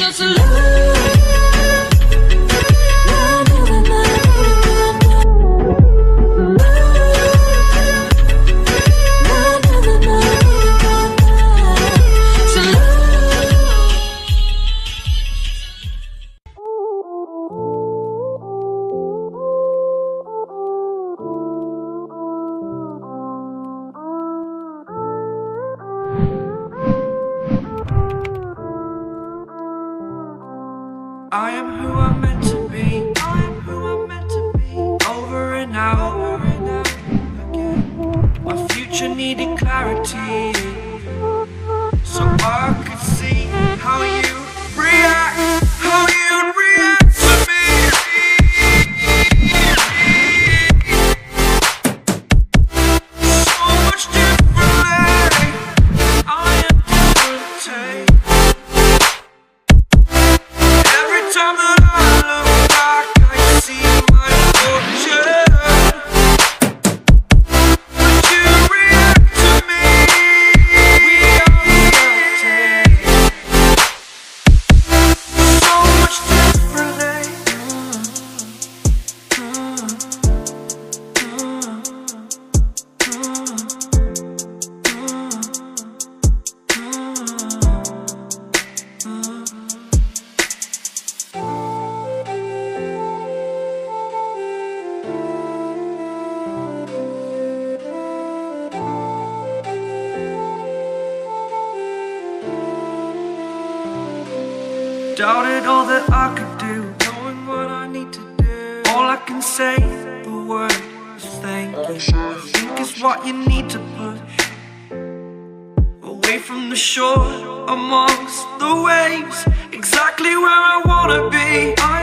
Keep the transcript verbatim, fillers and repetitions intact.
I am who I'm meant to be. I am who I'm meant to be. Over and out, over and out again. My future needed clarity, so I could see how you react, how you react to me. So much differently. I am different. Time that I look back, I see my fortune. But you react to me. We are certain. So much differently. Doubted all that I could do, knowing what I need to do. All I can say, the word is thank you. I think it's what you need to push away from the shore, amongst the waves, exactly where I wanna be. I